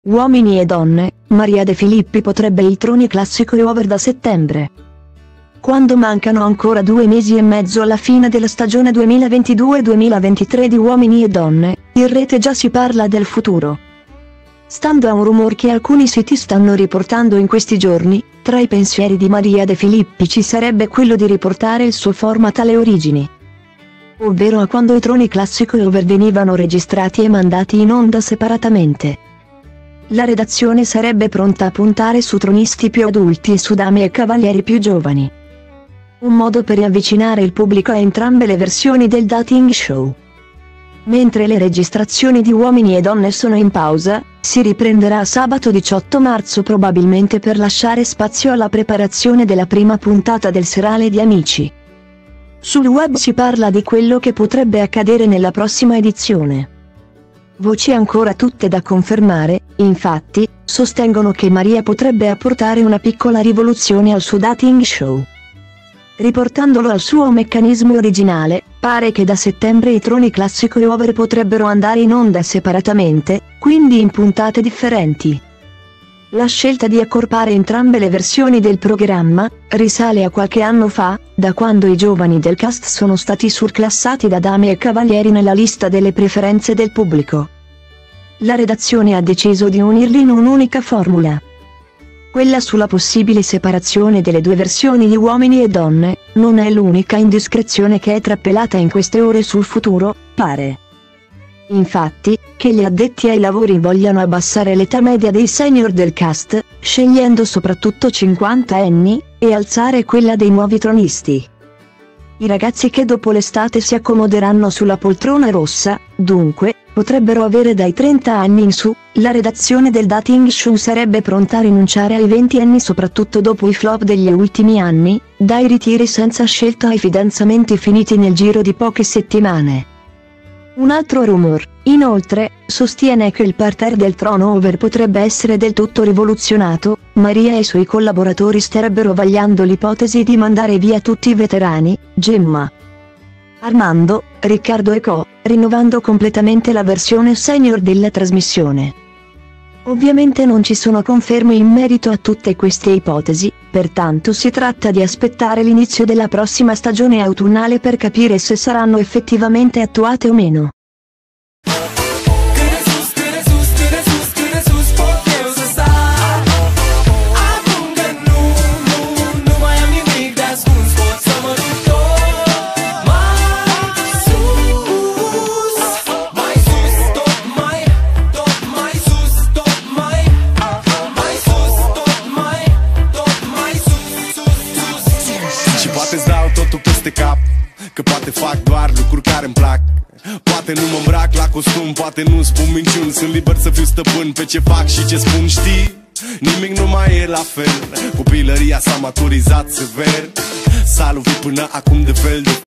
Uomini e donne, Maria De Filippi potrebbe il Troni Classico è over da settembre. Quando mancano ancora 2 mesi e mezzo alla fine della stagione 2022-2023 di Uomini e Donne, in rete già si parla del futuro. Stando a un rumor che alcuni siti stanno riportando in questi giorni, tra i pensieri di Maria De Filippi ci sarebbe quello di riportare il suo format alle origini. Ovvero a quando i Troni Classico e over venivano registrati e mandati in onda separatamente. La redazione sarebbe pronta a puntare su tronisti più adulti e su dame e cavalieri più giovani. Un modo per riavvicinare il pubblico a entrambe le versioni del dating show. Mentre le registrazioni di Uomini e Donne sono in pausa, si riprenderà sabato 18 marzo probabilmente per lasciare spazio alla preparazione della prima puntata del serale di Amici. Sul web si parla di quello che potrebbe accadere nella prossima edizione. Voci ancora tutte da confermare, infatti, sostengono che Maria potrebbe apportare una piccola rivoluzione al suo dating show. Riportandolo al suo meccanismo originale, pare che da settembre i Troni Classico e over potrebbero andare in onda separatamente, quindi in puntate differenti. La scelta di accorpare entrambe le versioni del programma risale a qualche anno fa, da quando i giovani del cast sono stati surclassati da dame e cavalieri nella lista delle preferenze del pubblico. La redazione ha deciso di unirli in un'unica formula. Quella sulla possibile separazione delle due versioni di Uomini e Donne non è l'unica indiscrezione che è trapelata in queste ore sul futuro, pare. Infatti, che gli addetti ai lavori vogliano abbassare l'età media dei senior del cast, scegliendo soprattutto 50enni, e alzare quella dei nuovi tronisti. I ragazzi che dopo l'estate si accomoderanno sulla poltrona rossa, dunque, potrebbero avere dai 30 anni in su. La redazione del dating show sarebbe pronta a rinunciare ai 20enni soprattutto dopo i flop degli ultimi anni, dai ritiri senza scelta ai fidanzamenti finiti nel giro di poche settimane. Un altro rumor, inoltre, sostiene che il parterre del trono over potrebbe essere del tutto rivoluzionato. Maria e i suoi collaboratori starebbero vagliando l'ipotesi di mandare via tutti i veterani, Gemma, Armando, Riccardo e Co., rinnovando completamente la versione senior della trasmissione. Ovviamente non ci sono conferme in merito a tutte queste ipotesi, pertanto si tratta di aspettare l'inizio della prossima stagione autunnale per capire se saranno effettivamente attuate o meno. Poate-ți dau totul peste cap, că poate fac doar lucruri care îmi plac. Poate nu mă îmbrac la costum, poate nu spun minciuni. Sunt liber să fiu stăpân pe ce fac și ce spun, știi? Nimic nu mai e la fel, copilăria s-a maturizat sever. S-a lovit până acum de fel de